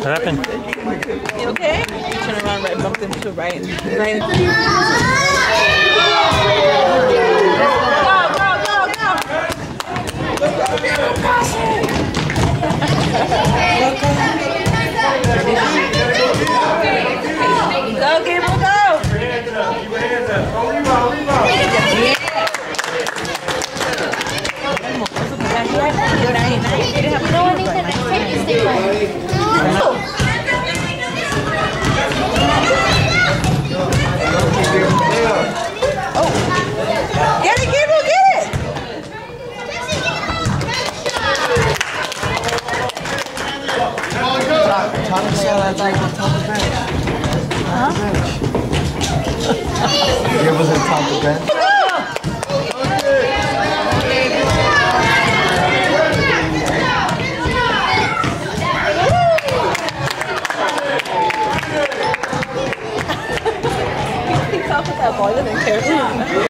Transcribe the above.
What happened? You okay? Turn around, right, bumped into right. Right. Go, Gabriel, go! Get it, Gabriel, get it! Thomas said I'd like to top the bench. It was at top the bench. He fell with that ball, he doesn't care.